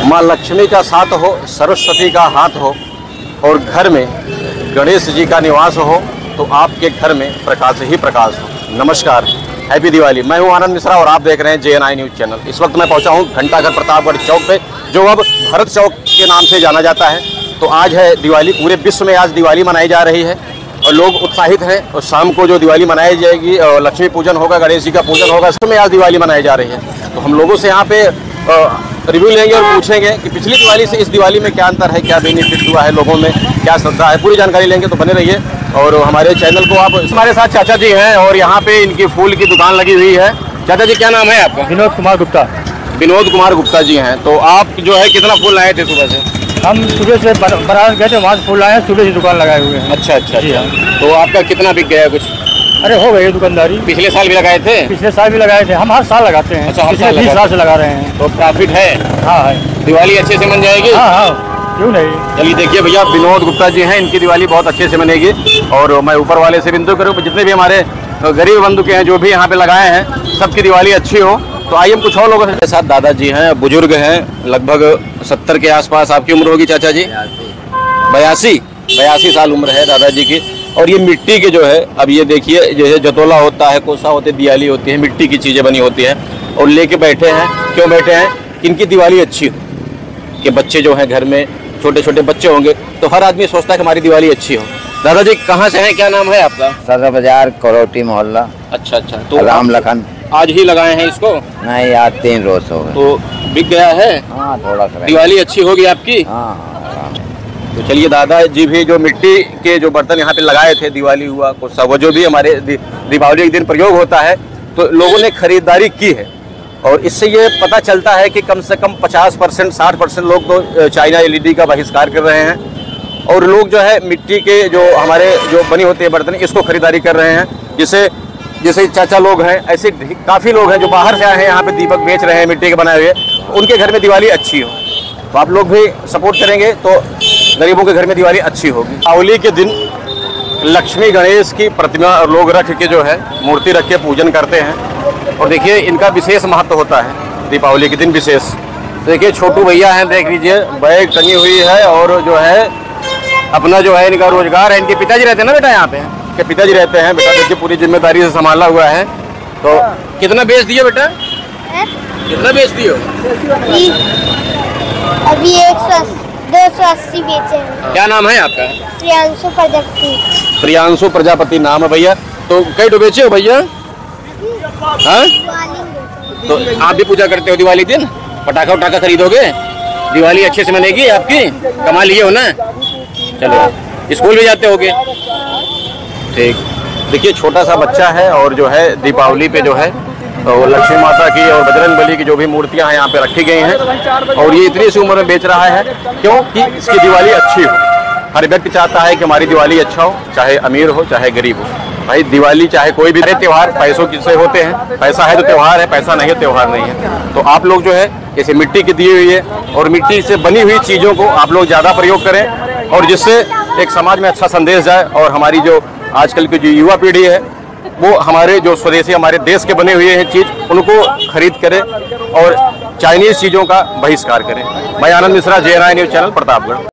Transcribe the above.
माँ लक्ष्मी का साथ हो, सरस्वती का हाथ हो और घर में गणेश जी का निवास हो तो आपके घर में प्रकाश ही प्रकाश हो। नमस्कार, हैप्पी दिवाली। मैं हूं आनंद मिश्रा और आप देख रहे हैं JNI न्यूज़ चैनल। इस वक्त मैं पहुंचा हूं घंटाघर प्रतापगढ़ चौक पे, जो अब भरत चौक के नाम से जाना जाता है। तो आज है दिवाली, पूरे विश्व में आज दिवाली मनाई जा रही है और लोग उत्साहित हैं। और शाम को जो दिवाली मनाई जाएगी, लक्ष्मी पूजन होगा, गणेश जी का पूजन होगा, सब में आज दिवाली मनाई जा रही है। तो हम लोगों से यहाँ पे रिव्यू लेंगे और पूछेंगे कि पिछली दिवाली से इस दिवाली में क्या अंतर है, क्या बेनिफिट हुआ है, लोगों में क्या श्रद्धा है, पूरी जानकारी लेंगे। तो बने रहिए और हमारे चैनल को आप। हमारे साथ चाचा जी हैं और यहाँ पे इनकी फूल की दुकान लगी हुई है। चाचा जी, क्या नाम है आपका? विनोद कुमार गुप्ता। विनोद कुमार गुप्ता जी हैं। तो आप जो है कितना फूल लाए थे सुबह से? हम सुबह से बनारस गए थे, वहाँ से फूल लाए हैं, सुबह से दुकान लगाए हुए हैं। अच्छा अच्छा जी हाँ। तो आपका कितना बिक गया कुछ? अरे हो गई दुकानदारी। पिछले साल भी लगाए थे? पिछले साल भी लगाए थे, हम हर साल लगाते हैं। अच्छा, हर पिछले साल 20 साल से लगा रहे हैं। तो प्रॉफिट है? हाँ है। दिवाली अच्छे से मन जाएगी? हाँ हाँ, क्यों नहीं। चलिए देखिए भैया, विनोद गुप्ता जी हैं, इनकी दिवाली बहुत अच्छे से बनेगी। और मैं ऊपर वाले से विनती करूँ, जितने भी हमारे गरीब बंधु के हैं जो भी यहाँ पे लगाए हैं, सबकी दिवाली अच्छी हो। तो आइए हम कुछ और लोगों के साथ। दादाजी हैं, बुजुर्ग हैं, लगभग 70 के आसपास आपकी उम्र होगी चाचा जी? 82 साल उम्र है दादाजी की। और ये मिट्टी के जो है, अब ये देखिए, जैसे जतोला होता है, कोसा होते, दिवाली होती है, मिट्टी की चीज़ें बनी होती हैं और लेके बैठे हैं। क्यों बैठे हैं? कि इनकी दिवाली अच्छी हो, कि बच्चे जो हैं घर में, छोटे छोटे बच्चे होंगे तो हर आदमी सोचता है कि हमारी दिवाली अच्छी हो। दादाजी कहाँ से हैं, क्या नाम है आपका? सदर बाजार करोटी मोहल्ला। अच्छा अच्छा। तो राम लखन। आज ही लगाए हैं इसको? नहीं, आज 3 रोज हो गए। तो बिक गया है? हाँ, थोड़ा सा। दिवाली अच्छी होगी आपकी? हाँ। तो चलिए, दादाजी भी जो मिट्टी के जो बर्तन यहाँ पे लगाए थे, दिवाली हुआ कुछ सब, वो जो भी हमारे दीपावली के दिन प्रयोग होता है, तो लोगों ने खरीदारी की है। और इससे ये पता चलता है कि कम से कम 50% 60% लोग तो चाइना LED का बहिष्कार कर रहे हैं और लोग जो है मिट्टी के जो हमारे जो बनी होती है बर्तन, इसको खरीदारी कर रहे हैं। जैसे चाचा लोग हैं, ऐसे काफ़ी लोग हैं जो बाहर से आए हैं, यहाँ पे दीपक बेच रहे हैं मिट्टी के बनाए हुए, उनके घर में दिवाली अच्छी हो। तो आप लोग भी सपोर्ट करेंगे तो गरीबों के घर में दिवाली अच्छी होगी। दीपावली के दिन लक्ष्मी गणेश की प्रतिमा लोग रख के जो है मूर्ति रख के पूजन करते हैं। और देखिए, इनका विशेष महत्व होता है दीपावली के दिन विशेष। देखिए, छोटू भैया हैं, देख लीजिए, बैग टंगी हुई है और जो है अपना जो है इनका रोजगार है। इनके पिताजी रहते हैं ना बेटा यहाँ पे? के पिताजी रहते हैं बेटा, देखिए पूरी जिम्मेदारी से संभाला हुआ है। तो कितना बेच दियो बेटा? कितना बेच दियो? अभी 280 बेचे हैं। क्या नाम है आपका? प्रियांशु प्रजापति। प्रियांशु प्रजापति नाम है भैया। तो कई तो बेचे हो भैया? हाँ? तो आप भी पूजा करते हो दिवाली दिन? पटाखा उटाखा खरीदोगे? दिवाली अच्छे से मनेगी आपकी? कमा लिए हो ना? चलो, स्कूल भी जाते होगे? ठीक। देखिए, छोटा सा बच्चा है और जो है दीपावली पे जो है तो लक्ष्मी माता की और बजरंगबली की जो भी मूर्तियां हैं यहाँ पे रखी गई हैं और ये इतनी सी उम्र में बेच रहा है क्योंकि इसकी दिवाली अच्छी हो। हर व्यक्ति चाहता है कि हमारी दिवाली अच्छा हो, चाहे अमीर हो चाहे गरीब हो। भाई, दिवाली चाहे कोई भी त्यौहार पैसों से होते हैं, पैसा है तो त्यौहार है, पैसा नहीं है त्यौहार नहीं है। तो आप लोग जो है जैसे मिट्टी की दी हुई है और मिट्टी से बनी हुई चीज़ों को आप लोग ज़्यादा प्रयोग करें और जिससे एक समाज में अच्छा संदेश जाए और हमारी जो आजकल की जो युवा पीढ़ी है वो हमारे जो स्वदेशी हमारे देश के बने हुए हैं चीज़, उनको खरीद करें और चाइनीज़ चीज़ों का बहिष्कार करें। मैं Anand Mishra, JNI news channel, Pratapgarh.